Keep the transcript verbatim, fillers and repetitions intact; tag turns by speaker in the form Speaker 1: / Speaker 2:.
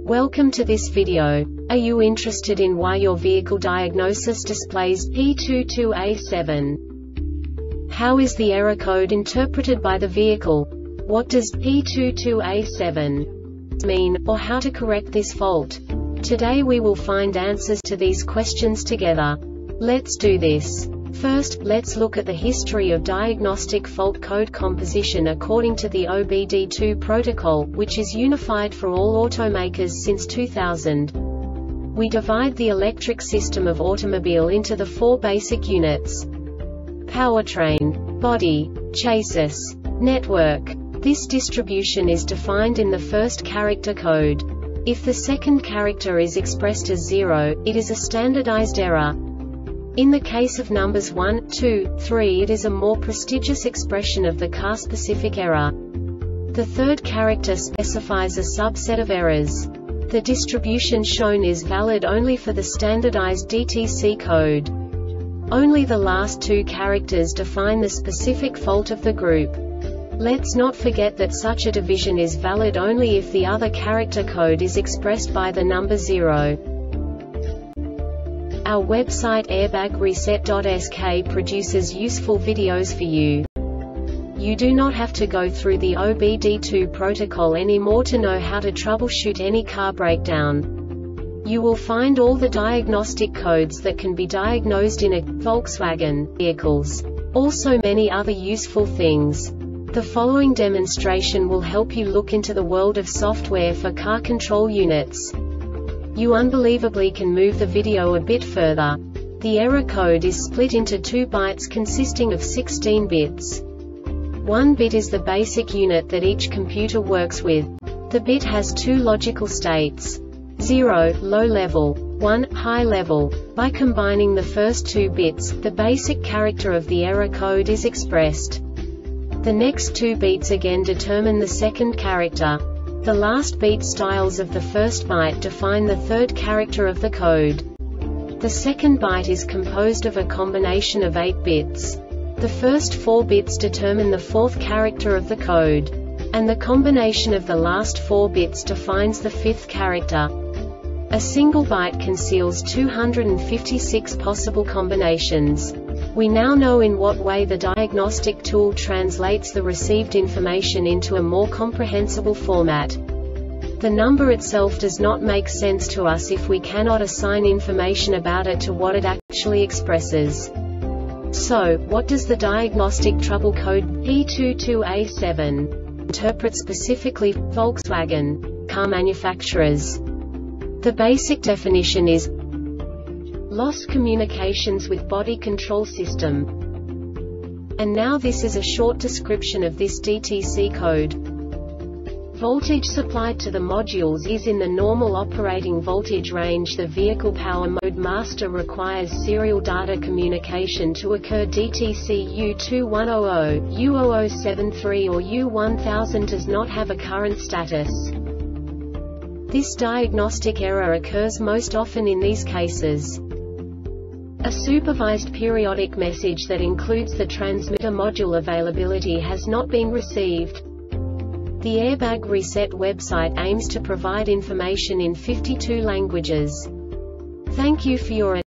Speaker 1: Welcome to this video. Are you interested in why your vehicle diagnosis displays P two two A seven? How is the error code interpreted by the vehicle? What does P two two A seven mean, or how to correct this fault? Today we will find answers to these questions together. Let's do this. First, let's look at the history of diagnostic fault code composition according to the O B D two protocol, which is unified for all automakers since two thousand. We divide the electric system of automobile into the four basic units: powertrain, body, chassis, network. This distribution is defined in the first character code. If the second character is expressed as zero, it is a standardized error. In the case of numbers one, two, three, it is a more prestigious expression of the car-specific error. The third character specifies a subset of errors. The distribution shown is valid only for the standardized D T C code. Only the last two characters define the specific fault of the group. Let's not forget that such a division is valid only if the other character code is expressed by the number zero. Our website airbag reset dot S K produces useful videos for you. You do not have to go through the O B D two protocol anymore to know how to troubleshoot any car breakdown. You will find all the diagnostic codes that can be diagnosed in a Volkswagen vehicles. Also many other useful things. The following demonstration will help you look into the world of software for car control units. You unbelievably can move the video a bit further. The error code is split into two bytes consisting of sixteen bits. One bit is the basic unit that each computer works with. The bit has two logical states: zero, low level, one, high level. By combining the first two bits, the basic character of the error code is expressed. The next two bits again determine the second character. The last beat styles of the first byte define the third character of the code. The second byte is composed of a combination of eight bits. The first four bits determine the fourth character of the code. And the combination of the last four bits defines the fifth character. A single byte conceals two hundred fifty-six possible combinations. We now know in what way the diagnostic tool translates the received information into a more comprehensible format. The number itself does not make sense to us if we cannot assign information about it to what it actually expresses. So, what does the diagnostic trouble code P two two A seven interpret specifically for Volkswagen car manufacturers? The basic definition is lost communications with body control system. And now this is a short description of this D T C code. Voltage supplied to the modules is in the normal operating voltage range. The vehicle power mode master requires serial data communication to occur. D T C U two one zero zero, U zero zero seven three or U one thousand does not have a current status. This diagnostic error occurs most often in these cases: a supervised periodic message that includes the transmitter module availability has not been received. The Airbag Reset website aims to provide information in fifty-two languages. Thank you for your attention.